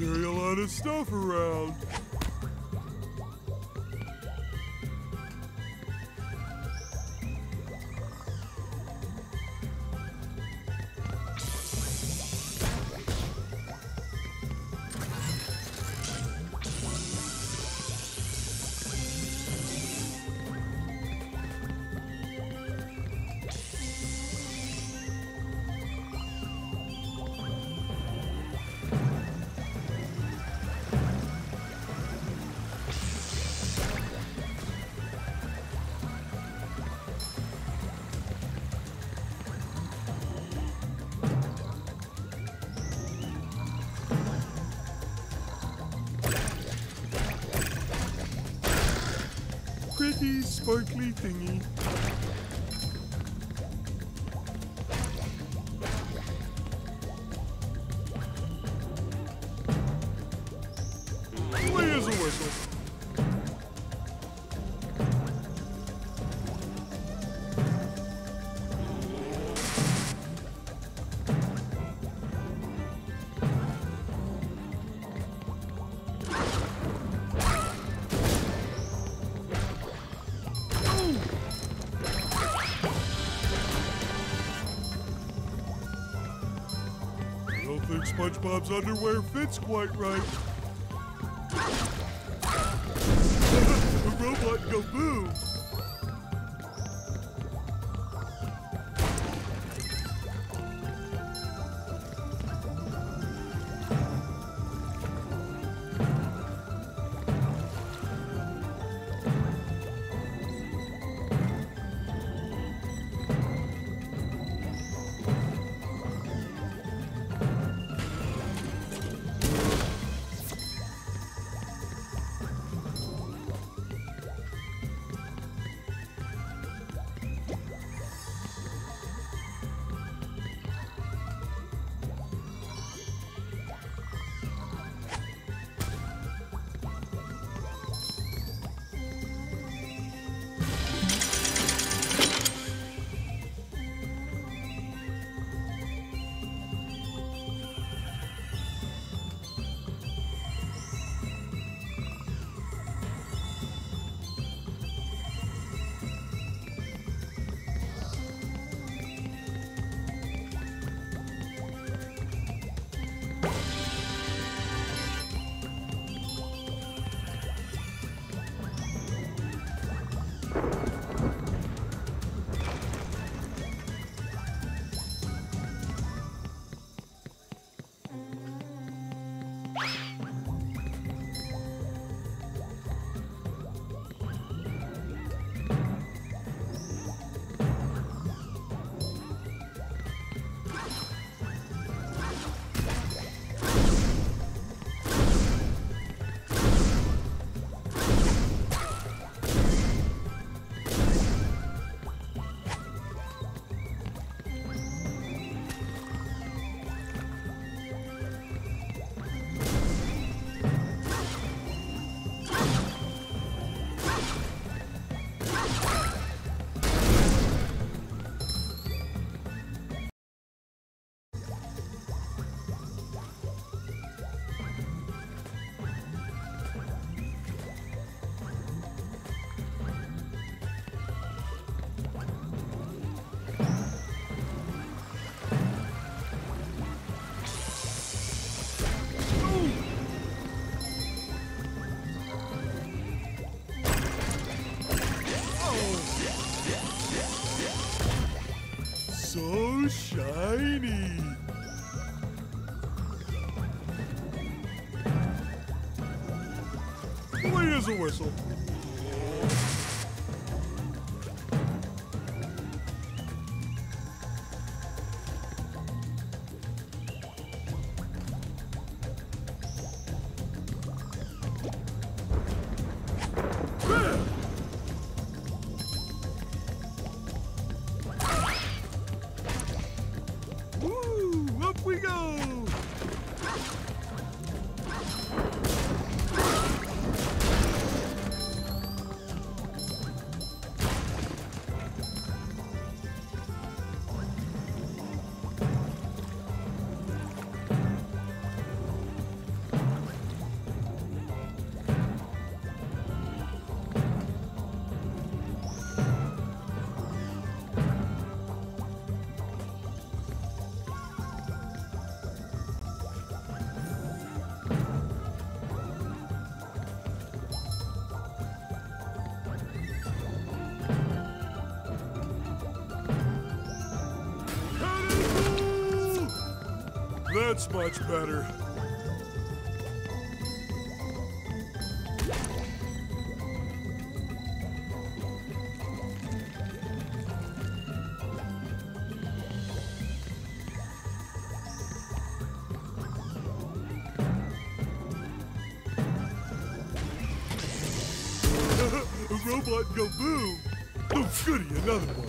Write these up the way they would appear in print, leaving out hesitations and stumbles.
carry a lot of stuff around. Pretty sparkly thingy. Play as a whistle. I don't think SpongeBob's underwear fits quite right. The robot go boom. So shiny. Play as a whistle. Woo! Up we go! That's much better. A robot go boom. Oh, goody, another one.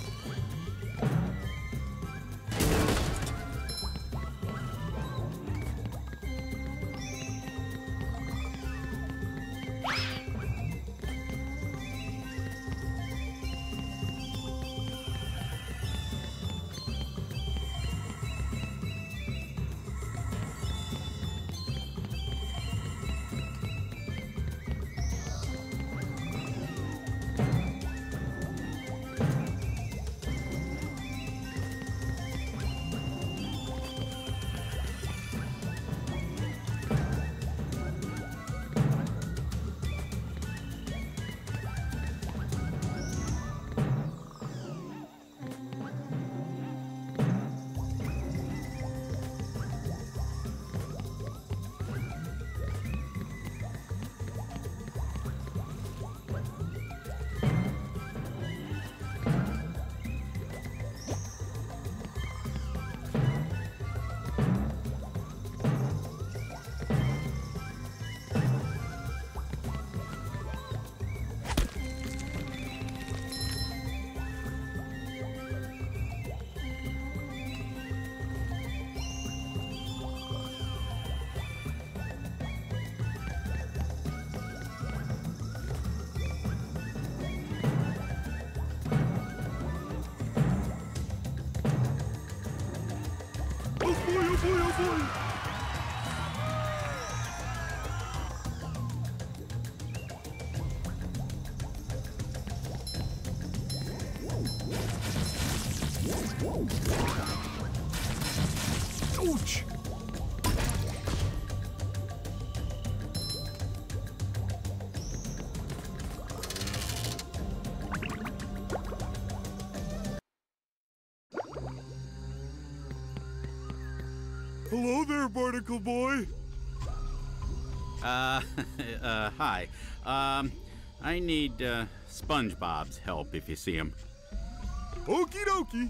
Oh boy, oh boy, oh boy! Ouch! Hello there, Barnacle Boy. Hi. I need, Spongebob's help if you see him. Okie dokie.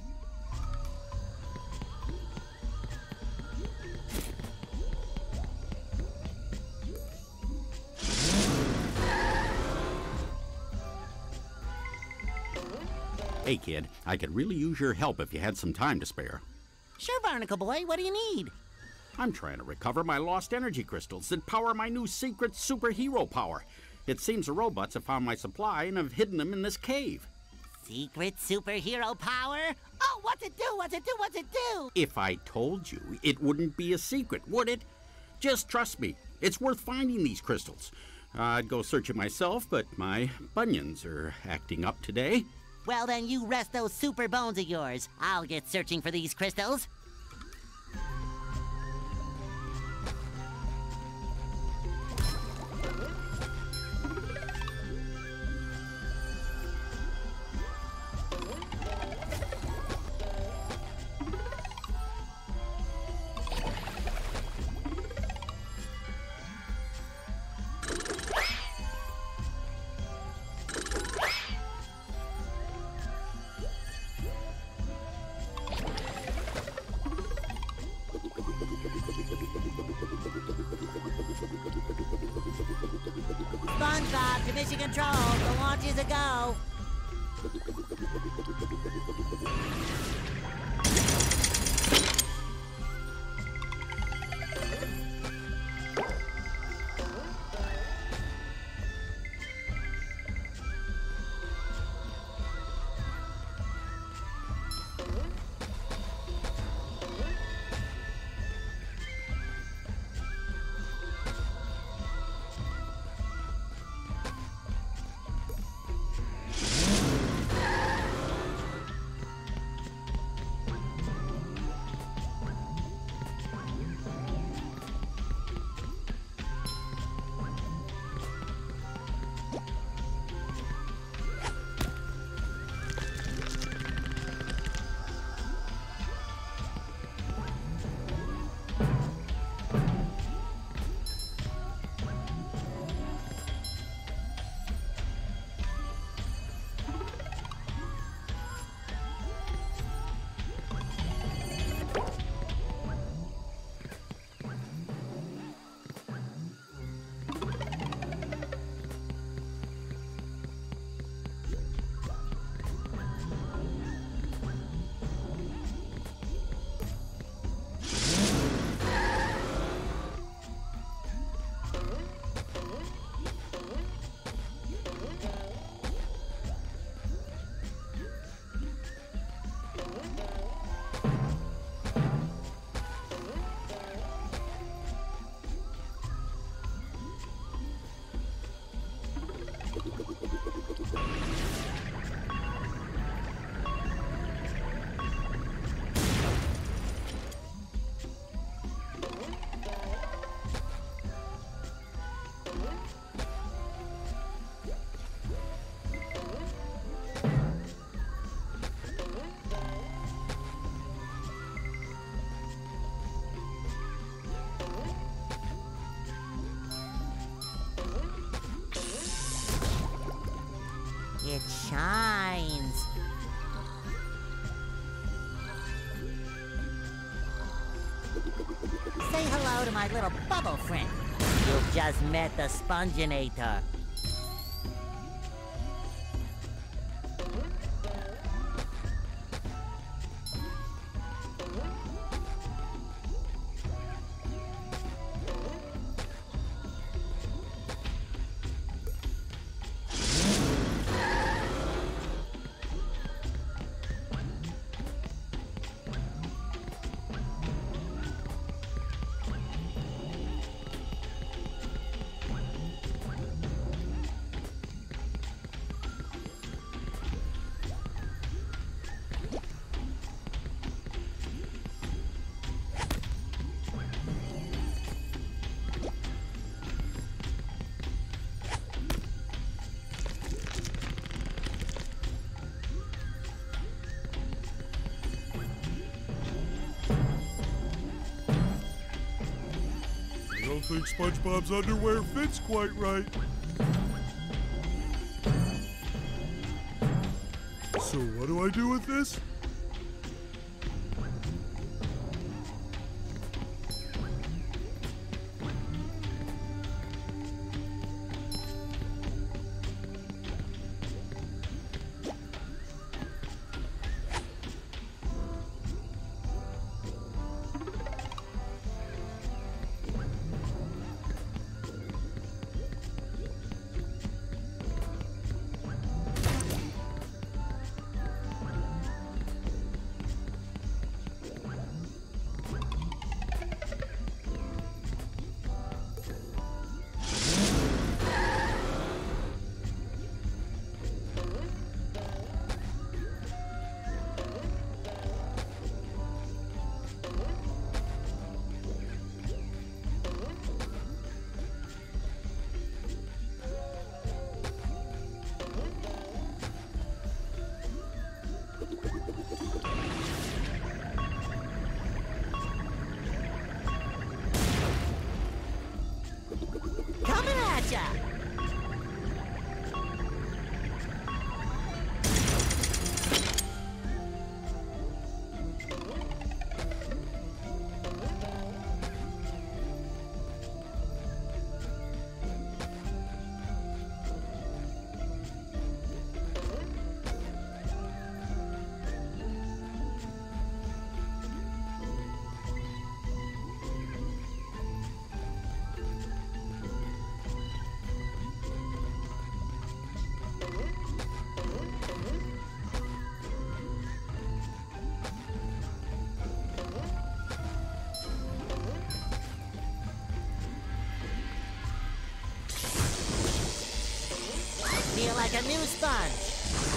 Hey, kid, I could really use your help if you had some time to spare. Sure, Barnacle Boy. What do you need? I'm trying to recover my lost energy crystals that power my new secret superhero power. It seems the robots have found my supply and have hidden them in this cave. Secret superhero power? Oh, what's it do? What's it do? What's it do? If I told you, it wouldn't be a secret, would it? Just trust me. It's worth finding these crystals. I'd go searching myself, but my bunions are acting up today. Well, then you rest those super bones of yours. I'll get searching for these crystals. Spongebob to mission control. The launch is a go. my little bubble friend. You've just met the Sponginator. I don't think SpongeBob's underwear fits quite right. So what do I do with this? Coming at ya! Feel like a new sponge.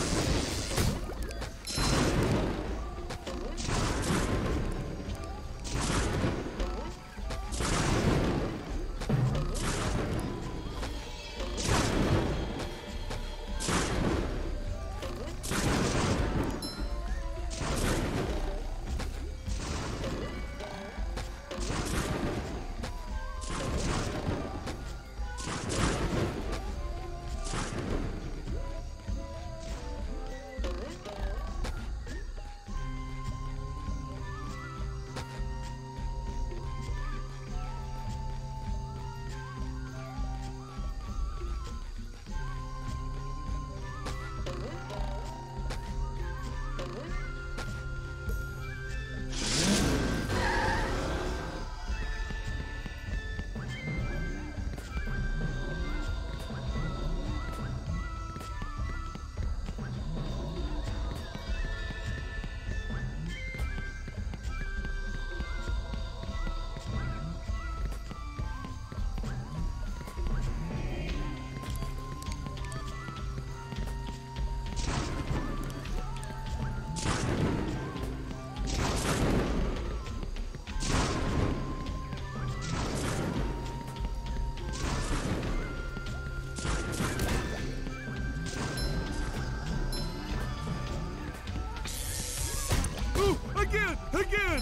Again!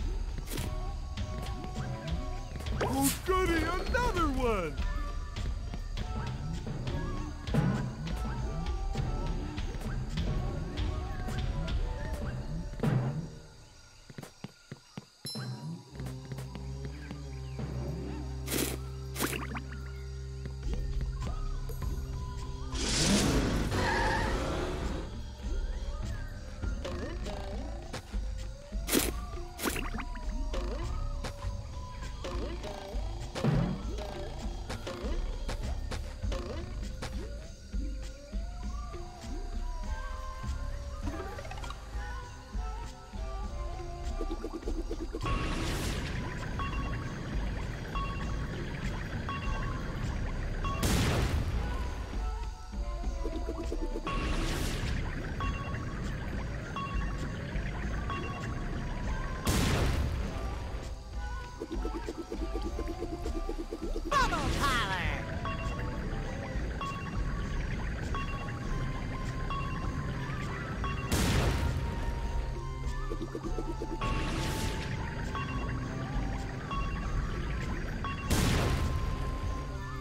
Oh goody, another one!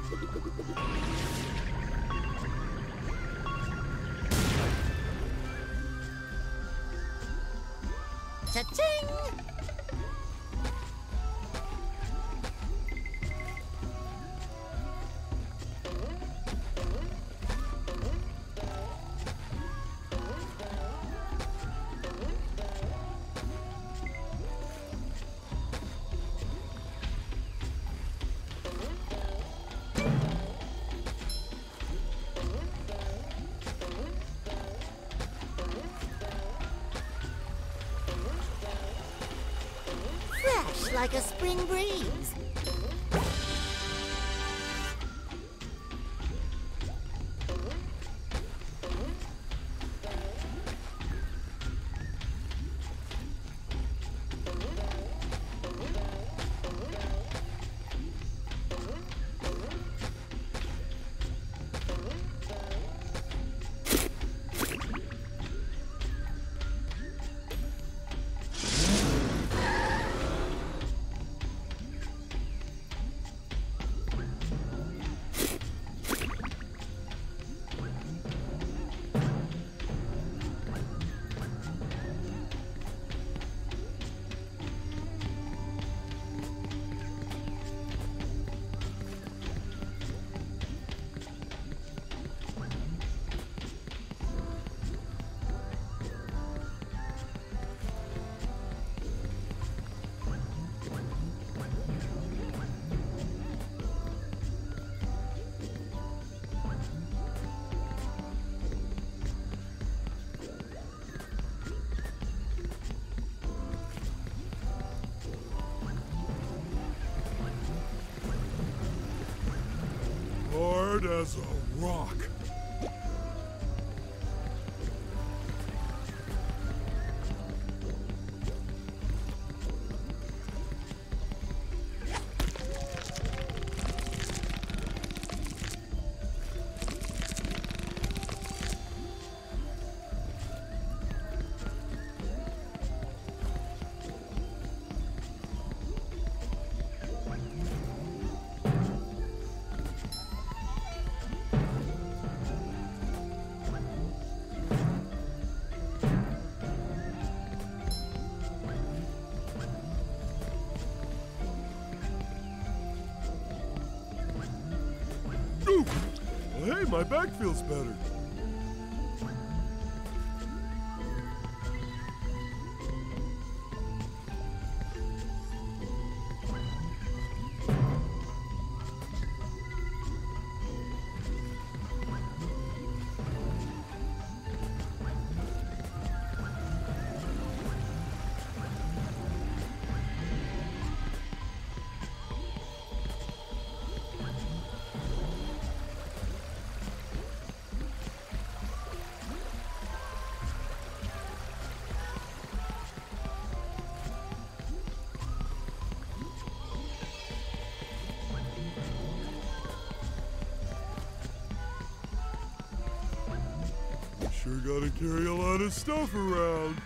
Cha-ching! Fresh like a spring breeze. Hard as a rock. Ooh! Well, hey, my back feels better. Sure gotta carry a lot of stuff around.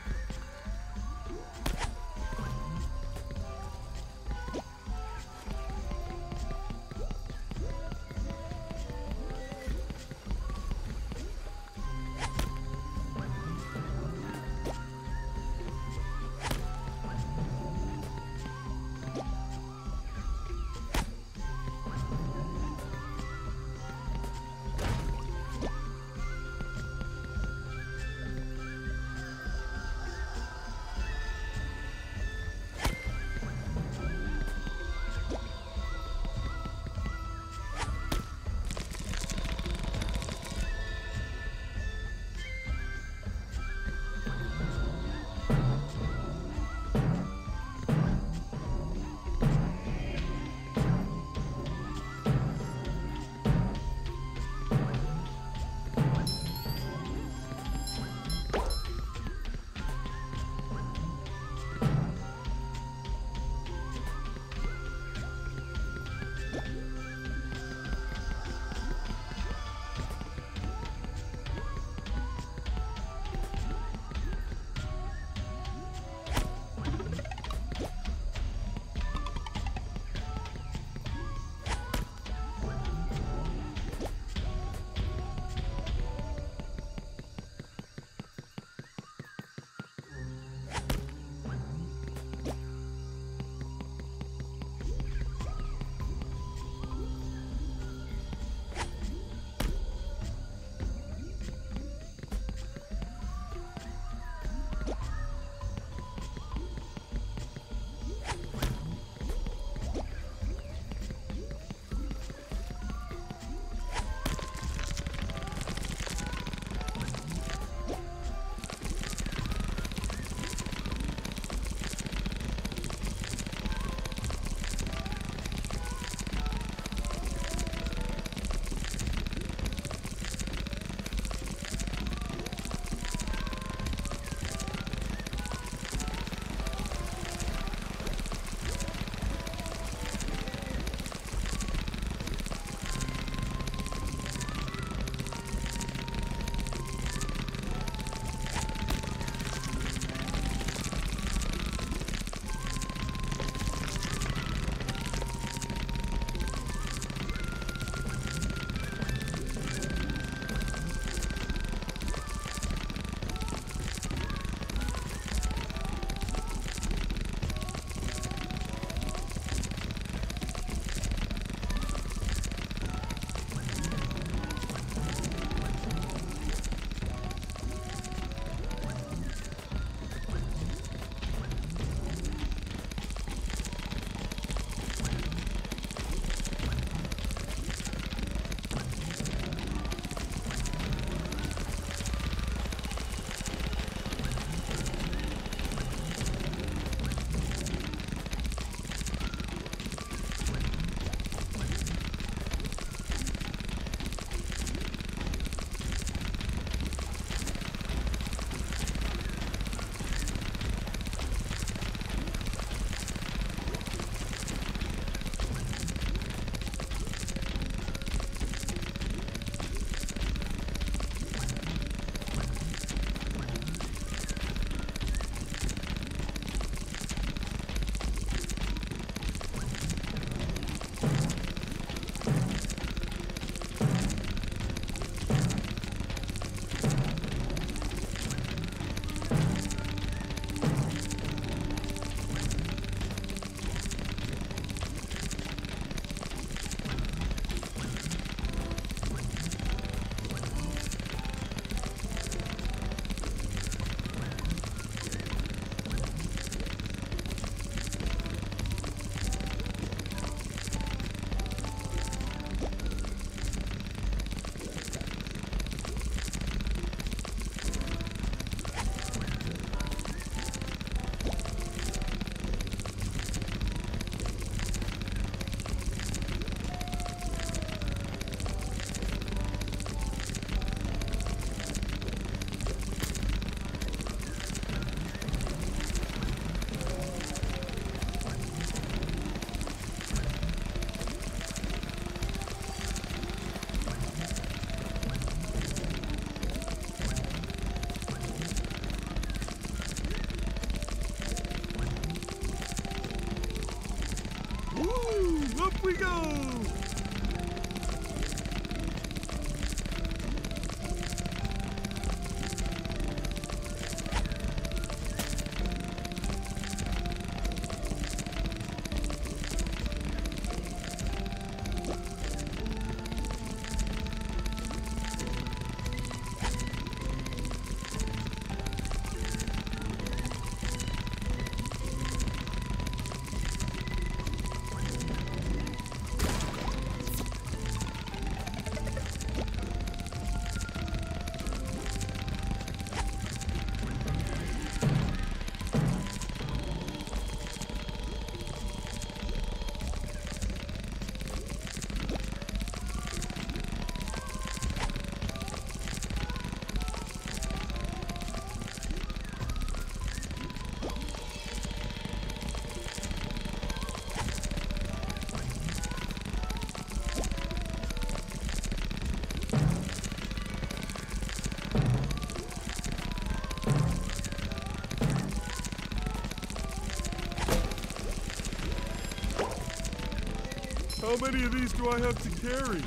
How many of these do I have to carry?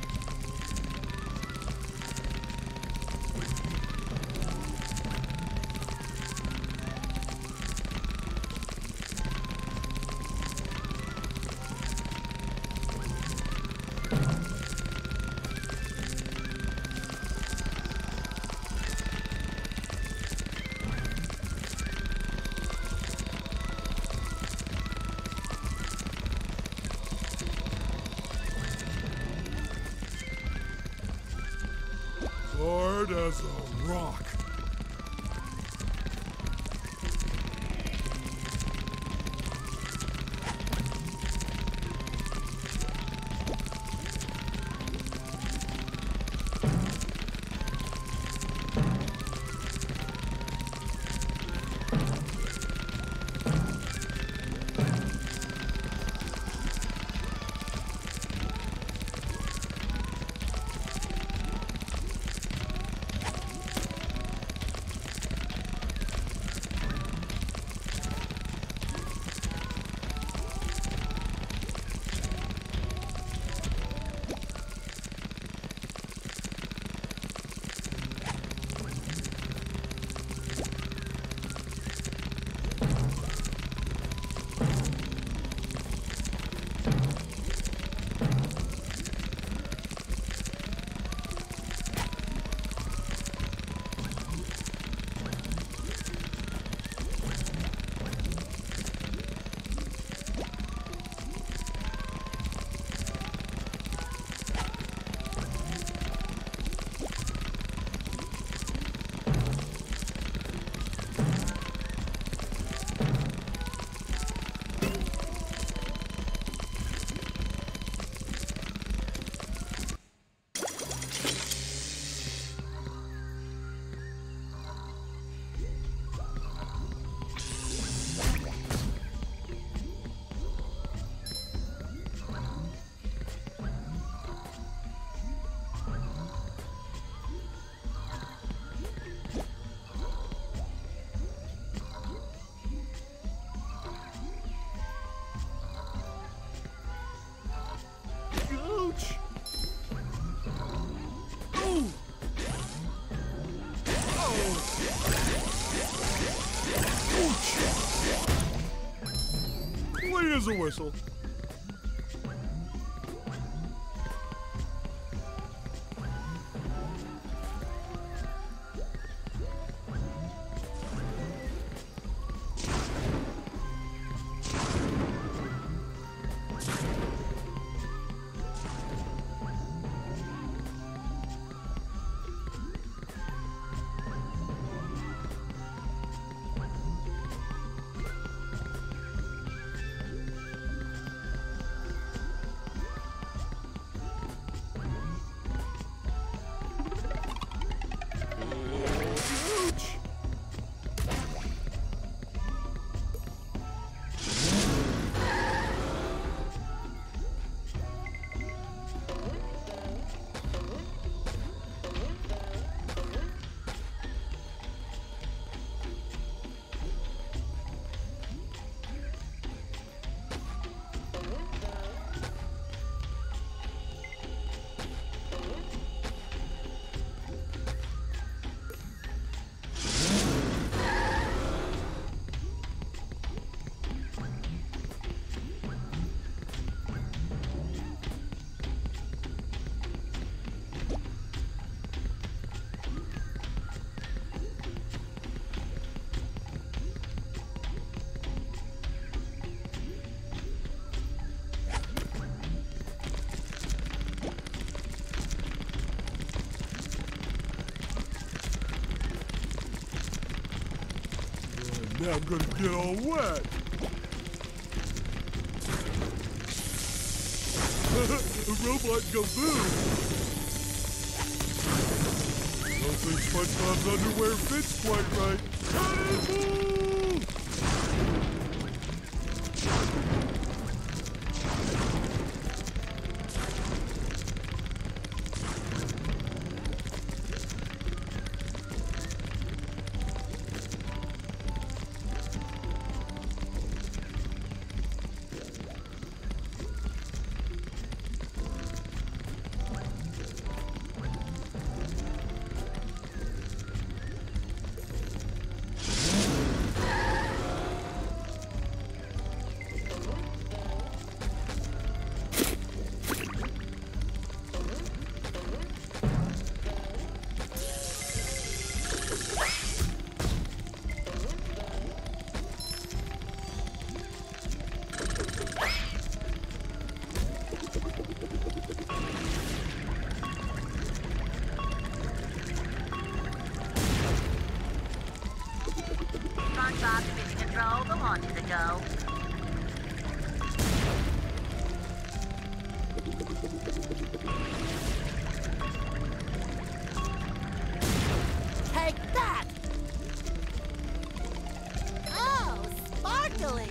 Hard as a rock. Clean as a whistle. Now I'm gonna get all wet. A robot go boom. Don't think SpongeBob's underwear fits quite right. Cannonball! go. Take that! Oh, sparkly!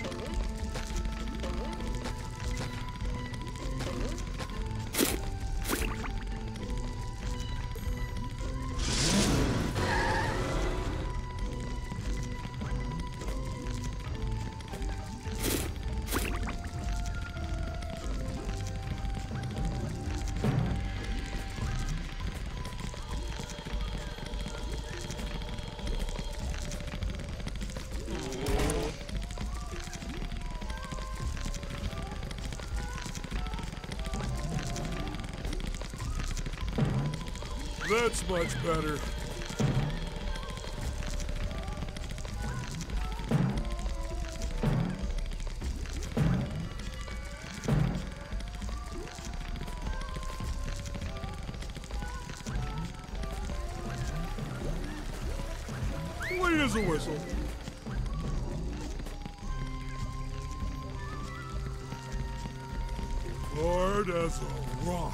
That's much better. Clean as a whistle. Hard as a rock.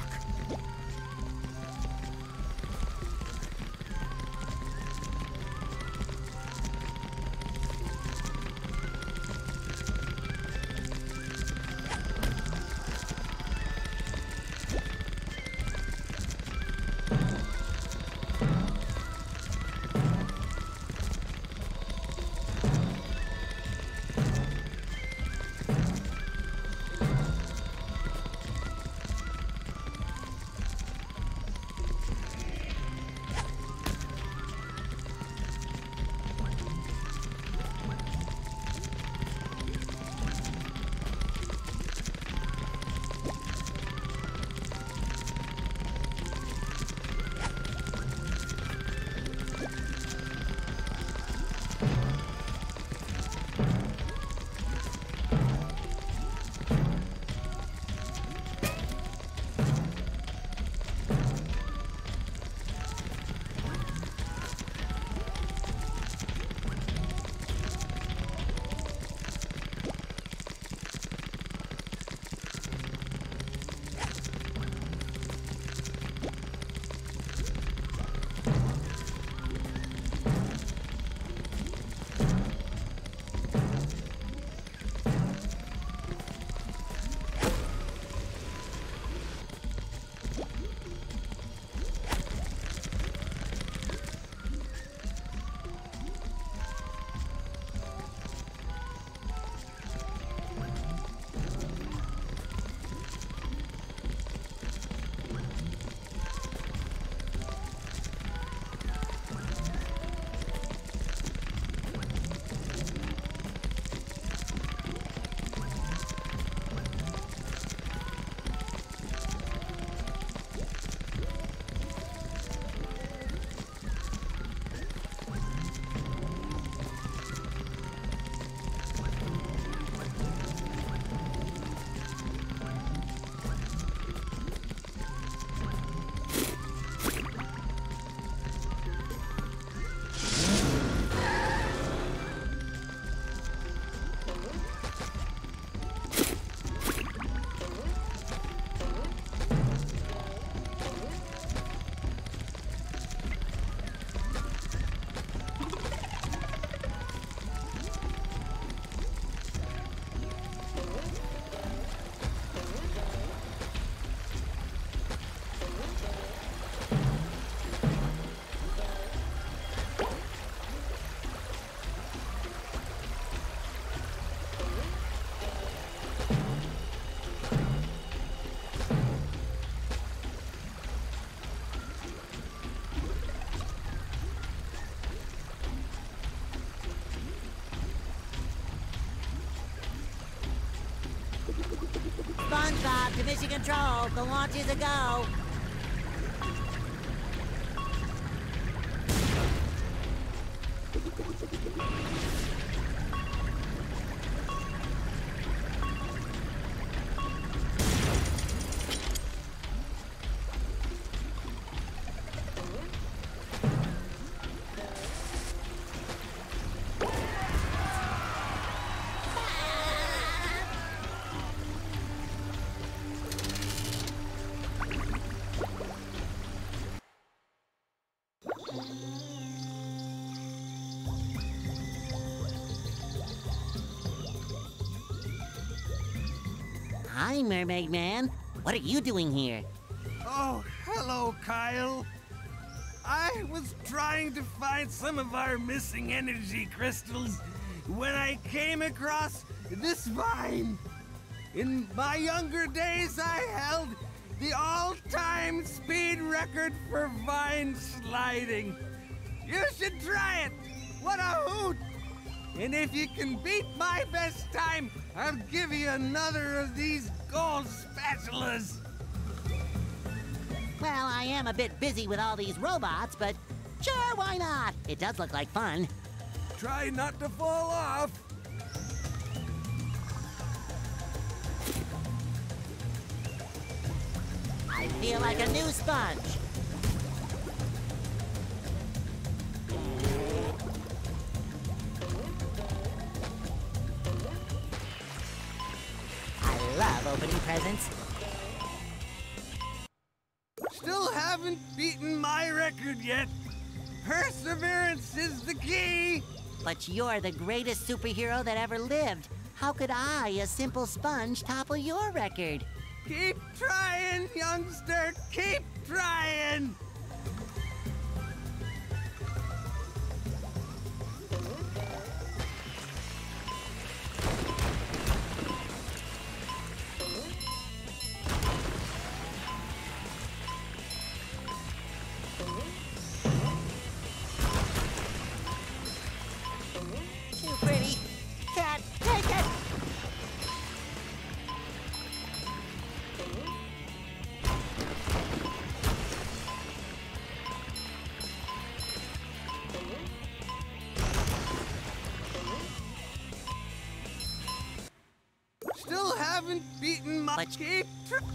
Spongebob to mission control. The launch is a go. Hi, Mermaid Man. What are you doing here? Oh, hello, Kyle. I was trying to find some of our missing energy crystals when I came across this vine. In my younger days, I held the all-time speed record for vine sliding. You should try it. What a hoot! And if you can beat my best time, I'll give you another of these gold spatulas. Well, I am a bit busy with all these robots, but sure, why not? It does look like fun. Try not to fall off. I feel like a new sponge. I love opening presents. Still haven't beaten my record yet. Perseverance is the key. But you're the greatest superhero that ever lived. How could I, a simple sponge, topple your record? Keep trying, youngster. Keep trying. Too pretty. Can't take it. Still haven't beaten my... But- Keep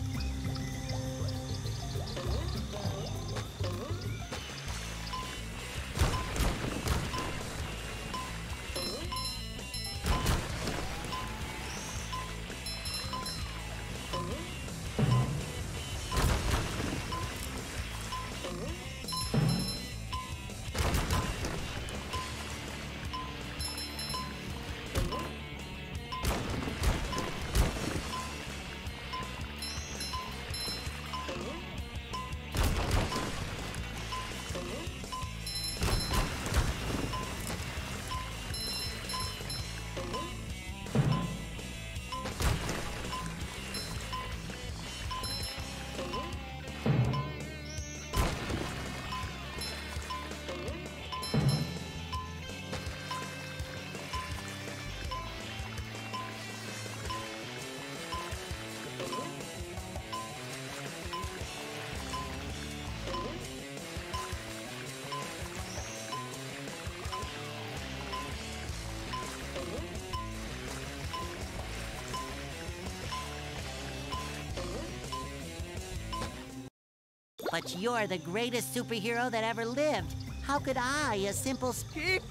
But you're the greatest superhero that ever lived. How could I, a simple... keep...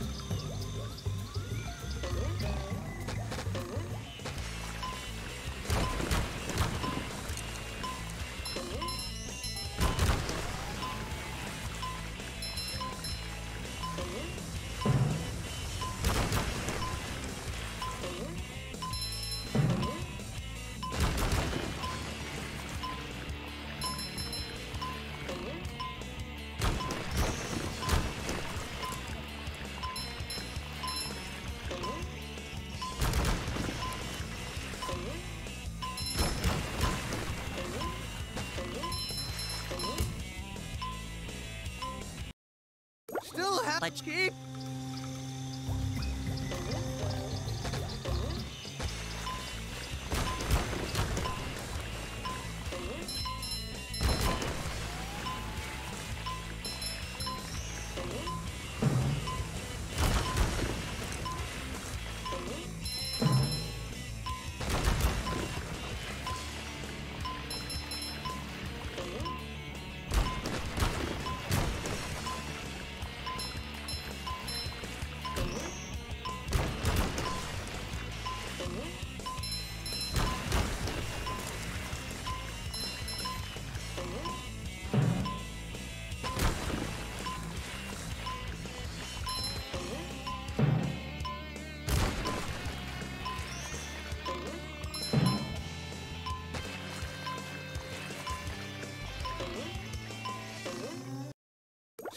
Still have... But- Keep...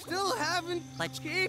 still haven't But- keep.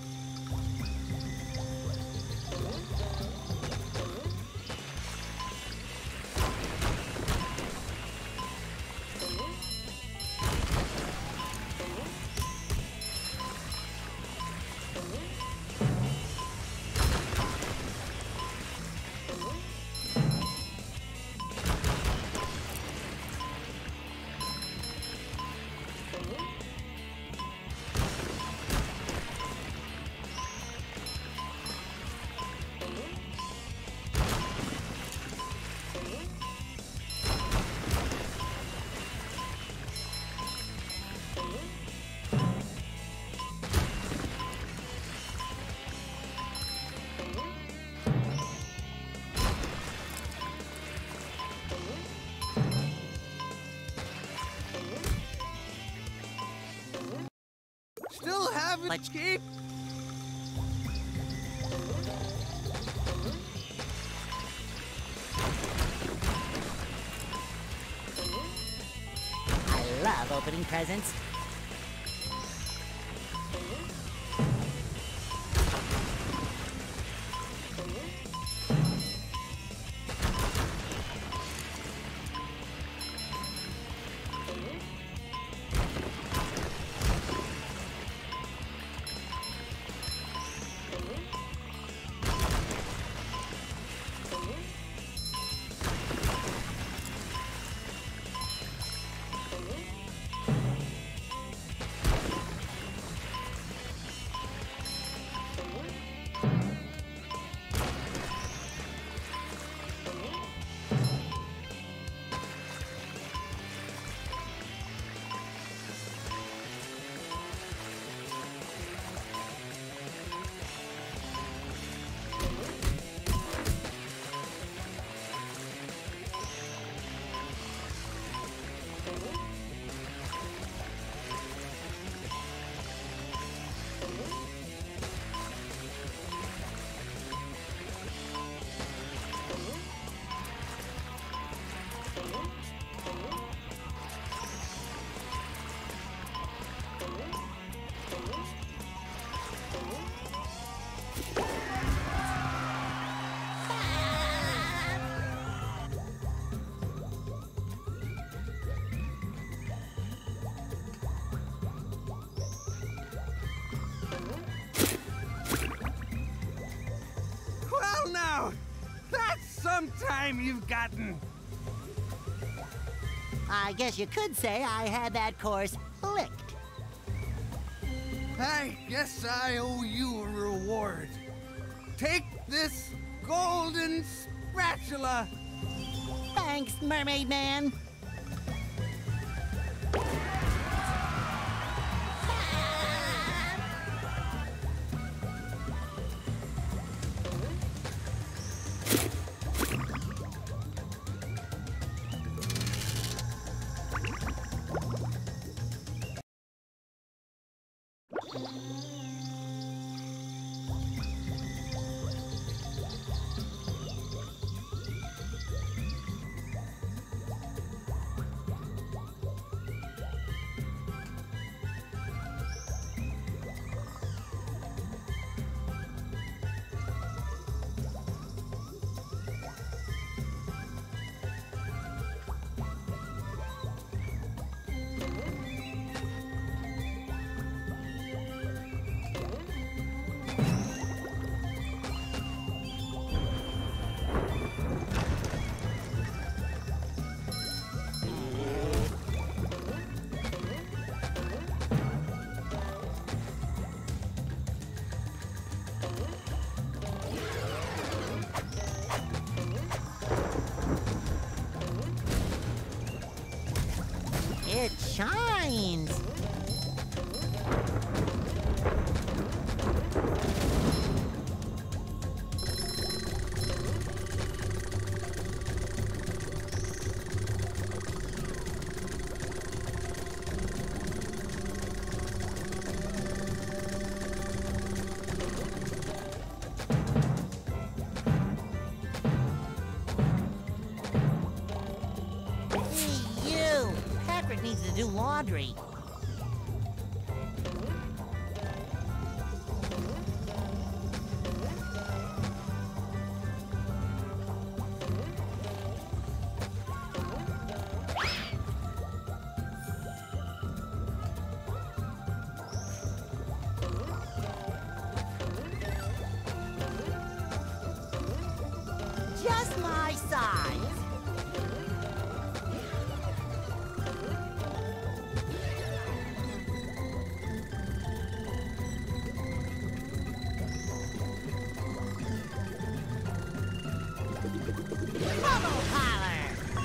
Still haven't But- keep. I love opening presents. Well, now, that's some time you've gotten. I guess you could say I had that course licked. I guess I owe you a reward. Take this golden spatula. Thanks, Mermaid Man. It shines. Hey, you! Patrick needs to do laundry. just my size. Bubble collar.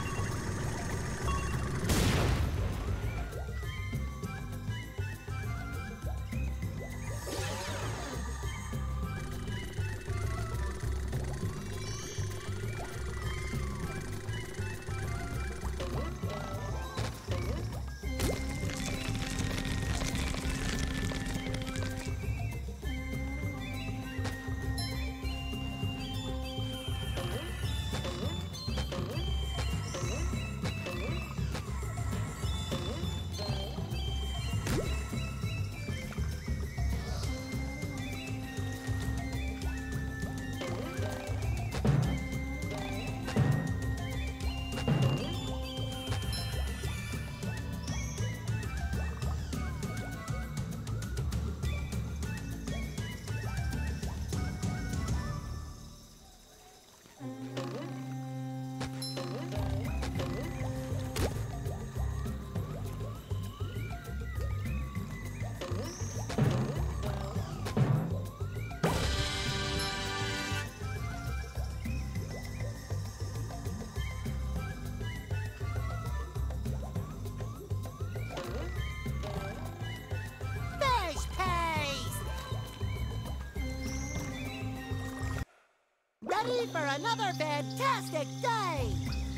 Ready for another fantastic day!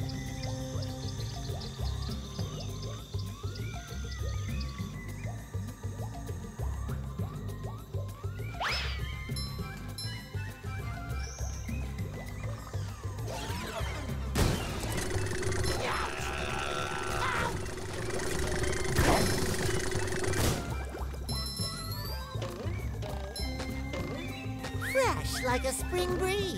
Fresh like a spring breeze.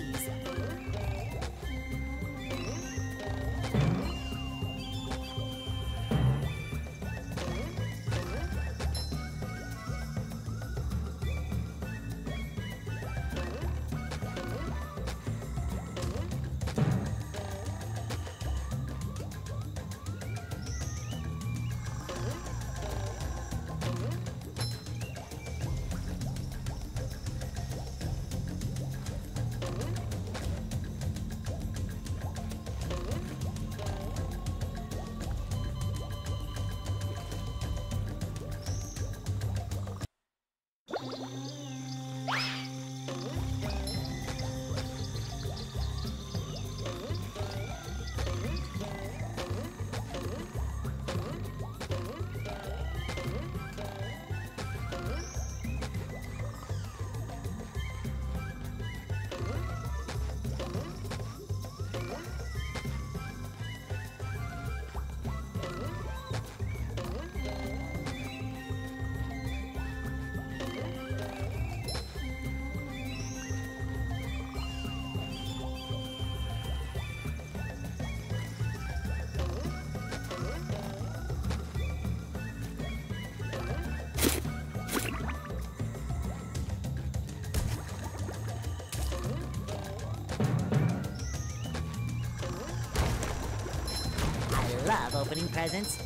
I love opening presents.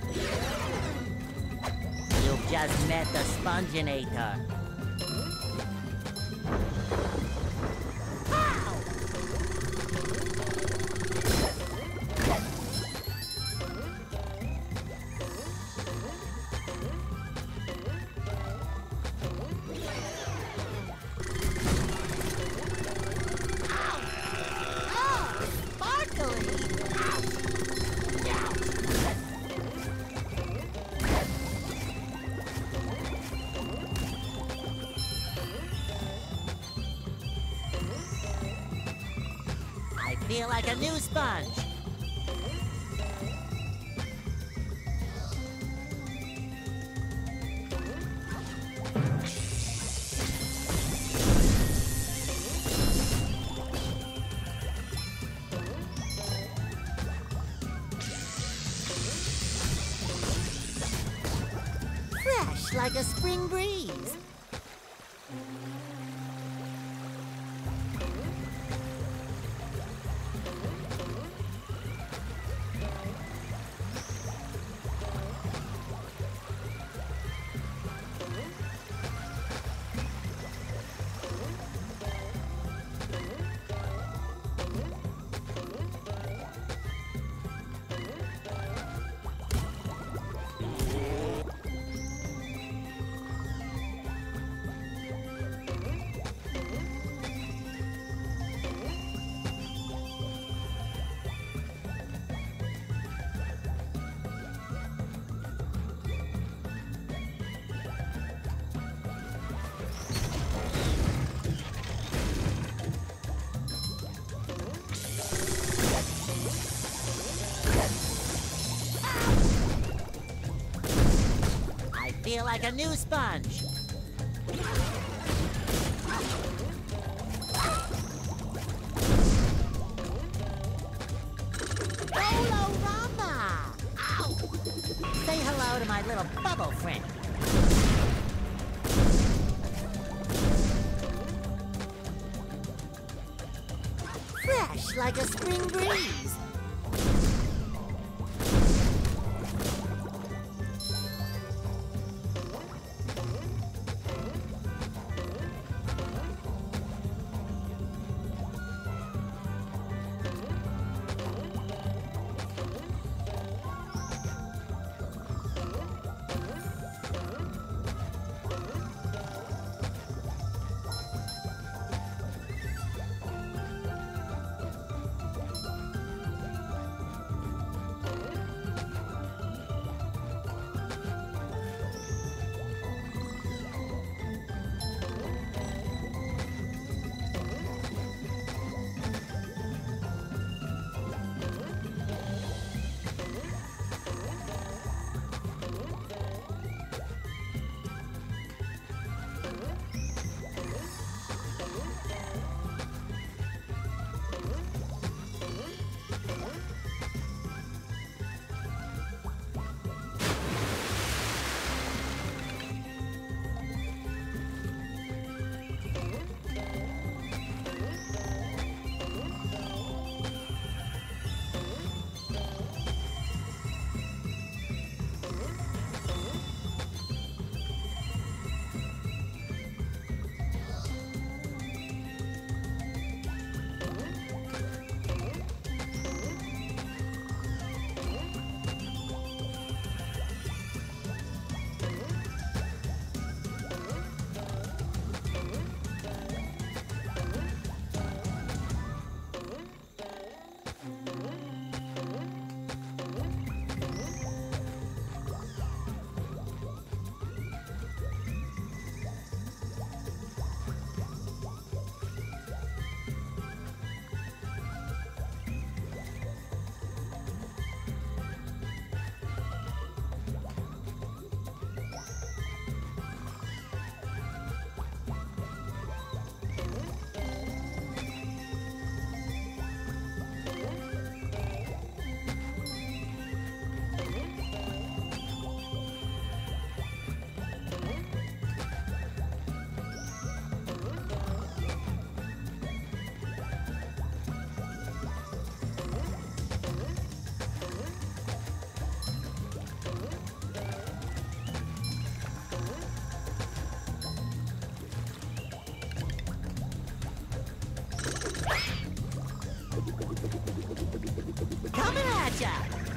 Just met the Sponginator. feel like a new sponge. Fresh like a spring breeze. Feel like a new sponge. Bolorama! Ow! Say hello to my little bubble friend. Fresh like a spring breeze. Coming at ya!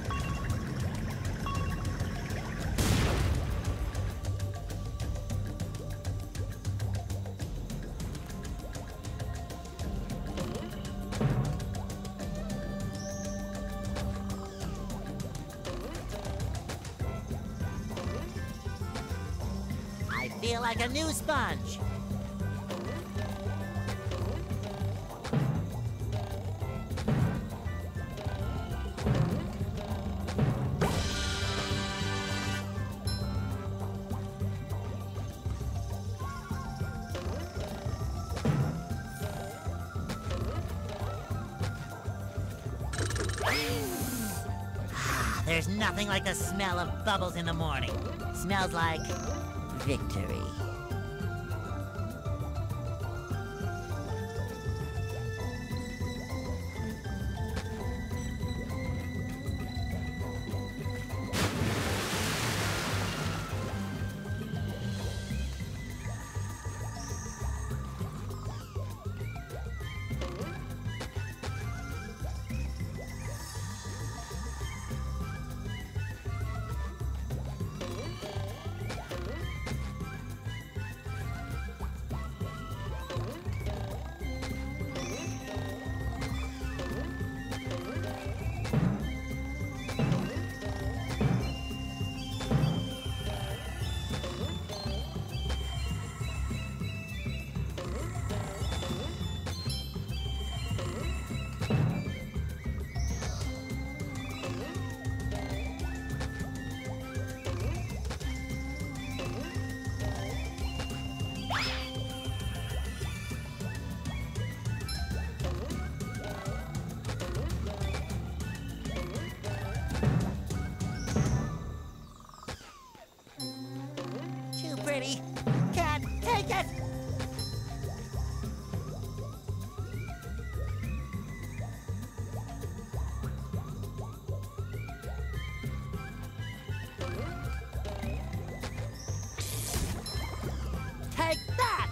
I feel like a new sponge. There's nothing like the smell of bubbles in the morning. Smells like victory. Pretty. Can't take it! Take that!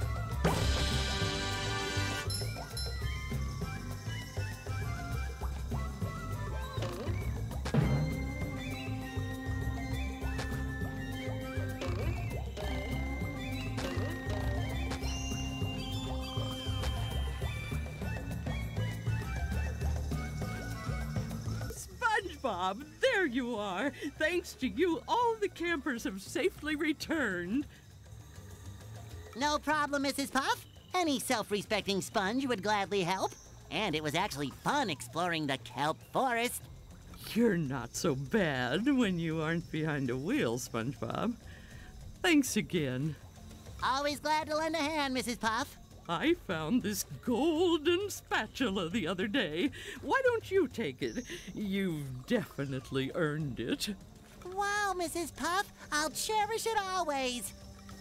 Bob, there you are. Thanks to you, all the campers have safely returned. No problem, Mrs. Puff. Any self-respecting sponge would gladly help. And it was actually fun exploring the kelp forest. You're not so bad when you aren't behind a wheel, SpongeBob. Thanks again. Always glad to lend a hand, Mrs. Puff. I found this golden spatula the other day. Why don't you take it? You've definitely earned it. Wow, Mrs. Puff. I'll cherish it always.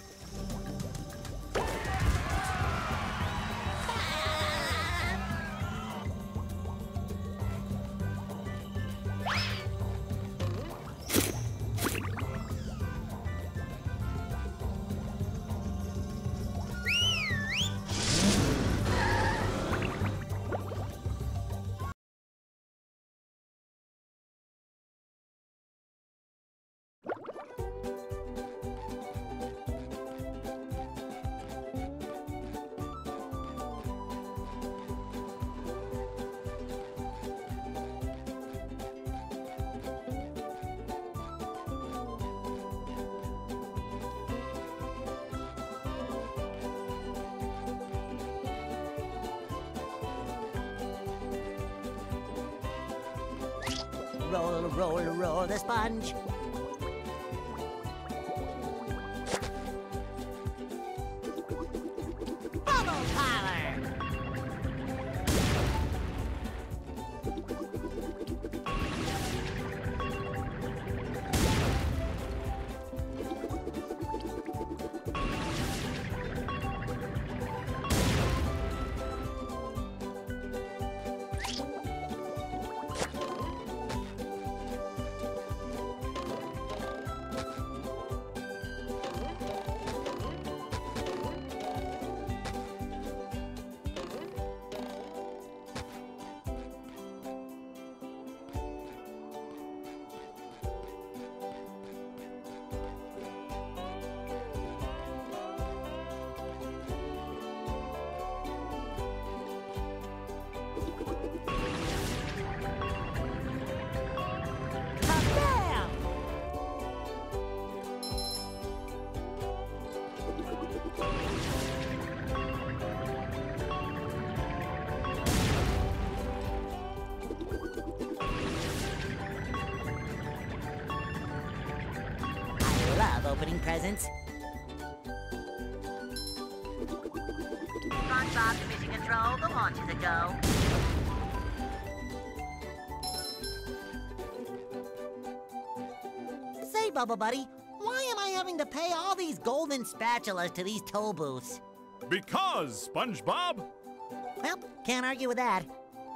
Roll, roll, roll the sponge. Bubble power! Opening presents. SpongeBob to mission control. The launch is a go. Bubble Buddy, why am I having to pay all these golden spatulas to these toll booths? Because, SpongeBob! Well, can't argue with that.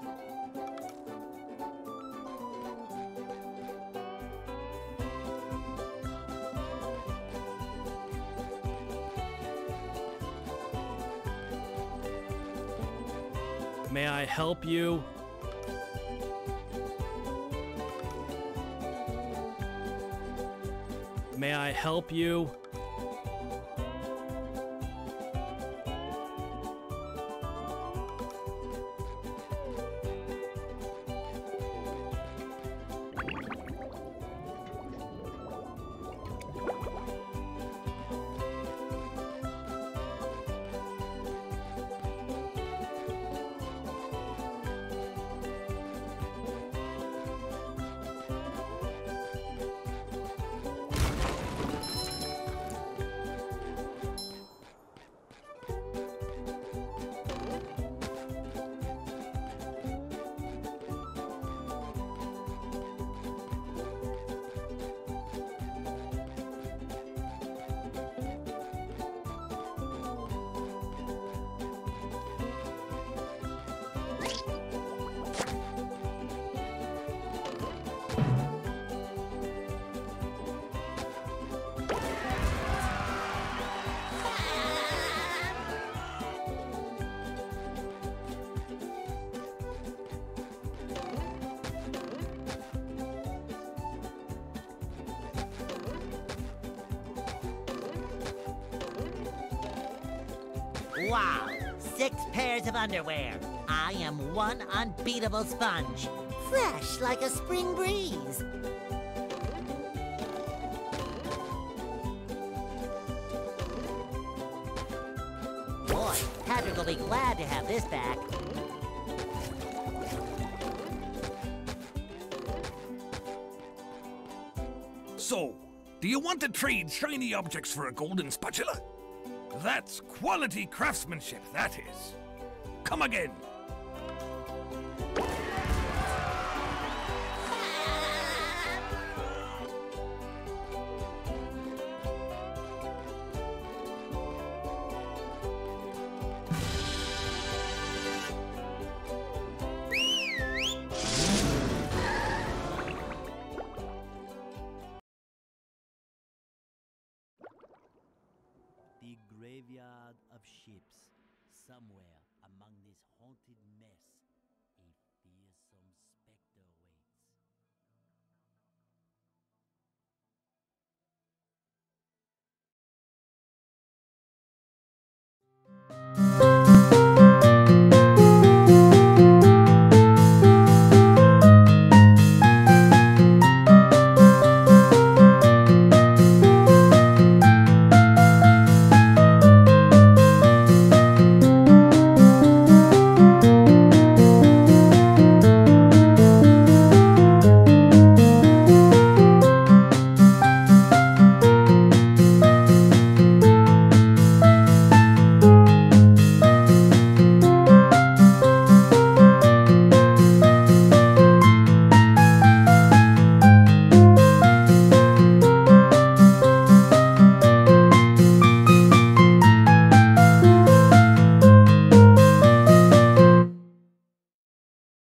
May I help you? May I help you? Wow, 6 pairs of underwear. I am one unbeatable sponge. Fresh like a spring breeze. Boy, Patrick will be glad to have this back. So, do you want to trade shiny objects for a golden spatula? That's quality craftsmanship, that is. Come again. The graveyard of ships, somewhere among this haunted mess.